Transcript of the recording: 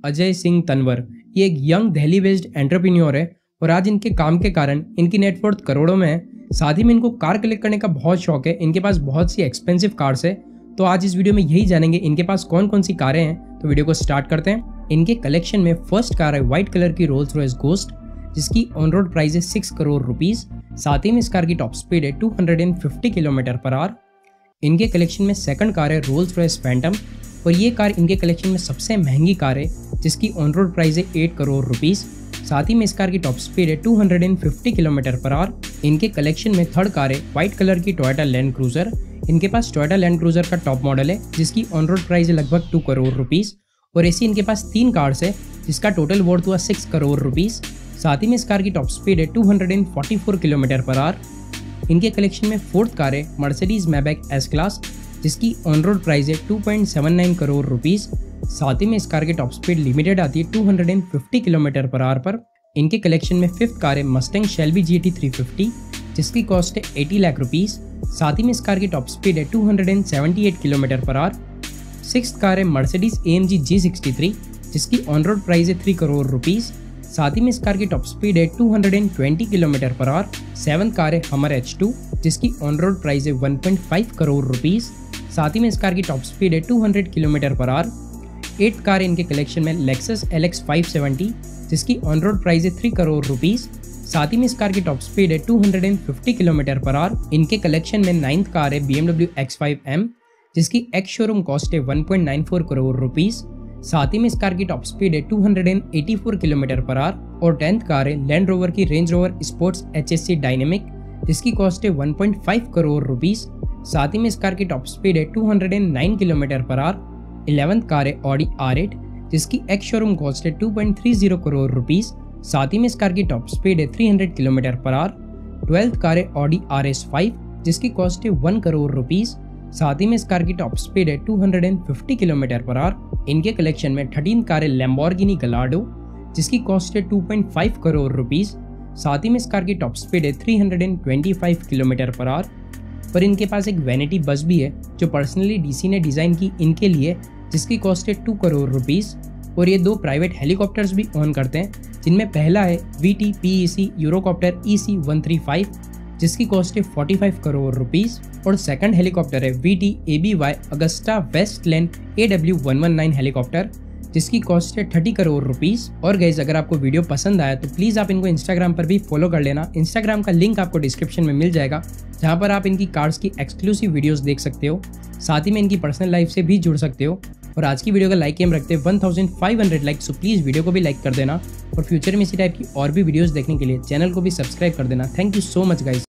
अजय सिंह तनवर। ये एक young Delhi based entrepreneur है और आज इनके काम के कारण इनकी नेटवर्थ करोड़ों में है। साथ ही में इनको कार कलेक्ट करने का बहुत शौक है। इनके पास बहुत सी एक्सपेंसिव कार्स है। तो आज इस वीडियो में यही जानेंगे इनके पास कौन कौन सी कारें हैं। तो वीडियो को स्टार्ट करते हैं। इनके कलेक्शन में फर्स्ट कार है व्हाइट कलर की रोल्स रॉयस गोस्ट, जिसकी ऑन रोड प्राइस है 6 करोड़ रुपीस। साथ ही में इस कार की टॉप स्पीड है 250 किलोमीटर पर आवर। इनके कलेक्शन में सेकंड कार है रोल्स रॉयस फैंटम और ये कार इनके कलेक्शन में सबसे महंगी कार है, जिसकी ऑन रोड प्राइस है 8 करोड़ रुपीस। साथ ही में इस कार की टॉप स्पीड है 250 किलोमीटर पर आवर। इनके कलेक्शन में थर्ड कार है व्हाइट कलर की टोयोटा लैंड क्रूजर। इनके पास टोयोटा लैंड क्रूजर का टॉप मॉडल है, जिसकी ऑन रोड प्राइस है लगभग 2 करोड़ रुपीस। और ऐसी इनके पास 3 कार्स है, जिसका टोटल वर्थ हुआ 6 करोड़ रुपीस। साथ ही में इस कार की टॉप स्पीड है 244 किलोमीटर पर आवर। इनके कलेक्शन में फोर्थ कार है मर्सिडीज मैबैक एस क्लास, जिसकी ऑन रोड प्राइस है 2.79 करोड़ रुपीस। साथ ही में इस कार की टॉप स्पीड लिमिटेड आती है 250 किलोमीटर पर आवर पर। इनके कलेक्शन में फिफ्थ कार है मस्टैंग शेल्बी GT 350, जिसकी कॉस्ट है 80 लाख रुपीस। साथ ही में इस कार की टॉप स्पीड है 278 किलोमीटर पर आवर। सिक्स्थ कार है मर्सिडीज AMG G63, जिसकी ऑन रोड प्राइस है 3 करोड़ रुपीस। साथ ही में इस कार की टॉप स्पीड है 220 किलोमीटर पर आवर। सेवंथ कार है हमर H2, जिसकी ऑन रोड प्राइस है 1.5 करोड़ रुपीस। साथ ही में इस कार की टॉप स्पीड है 200 किलोमीटर पर आवर। एट्थ कार है इनके कलेक्शन में लेक्सस LX 570, जिसकी ऑन रोड प्राइस है 3 करोड़ रुपीस। साथ ही में इस कार की टॉप स्पीड है 250 किलोमीटर पर आवर। इनके कलेक्शन में नाइन्थ कार है BMW X5M, जिसकी एक्स शोरूम कॉस्ट है 1.94 करोड़ रुपीस। साथ ही में इस कार की टॉप स्पीड है 284 किलोमीटर पर आवर। और 10th कार है लैंड रोवर की Range Rover sports HSC dynamic, जिसकी कॉस्ट है 1.5 करोड़ रुपीस। साथ ही में इस कार की टॉप स्पीड है 209 किलोमीटर पर आवर। 11th कार है ऑडी R8, जिसकी एक्स शोरूम कॉस्ट है 2.30 करोड़ रुपीस। साथ ही में इस कार की टॉप स्पीड है 300 किलोमीटर पर आवर। 12th कार है ऑडी RS5, जिसकी कॉस्ट है 1 करोड़ रुपीस। साथ ही में इस कार की टॉप स्पीड है 250 किलोमीटर पर आवर। इनके कलेक्शन में 13th कार है लैम्बोर्गिनी गलार्डो, जिसकी कॉस्ट है 2.5 करोड़ रुपीस। साथ ही में इस कार की टॉप स्पीड है 325 किलोमीटर पर आवर। पर इनके पास एक वैनिटी बस भी है, जो पर्सनली DC ने डिज़ाइन की इनके लिए, जिसकी कॉस्ट है 2 करोड़ रुपीस। और ये 2 प्राइवेट हेलीकॉप्टर्स भी ओन करते हैं, जिनमें पहला है VT PEC यूरोकॉप्टर EC135, जिसकी कॉस्ट है 45 करोड़ रुपीस। और सेकंड हेलीकॉप्टर है VT ABY Agusta Westland AW119 helicopter, जिसकी कॉस्ट है 30 करोड़ रुपीस। और गाइस, अगर आपको वीडियो पसंद आया तो प्लीज़ आप इनको इंस्टाग्राम पर भी फॉलो कर लेना। इंस्टाग्राम का लिंक आपको डिस्क्रिप्शन में मिल जाएगा, जहाँ पर आप इनकी कार्स की एक्सक्लूसिव वीडियोस देख सकते हो। साथ ही में इनकी पर्सनल लाइफ से भी जुड़ सकते हो। और आज की वीडियो का लाइक एम रखते हैं 1500 लाइक, सो प्लीज़ वीडियो को भी लाइक कर देना। और फ्यूचर में इसी टाइप की और भी वीडियोस देखने के लिए चैनल को भी सब्सक्राइब कर देना। Thank you so much guys.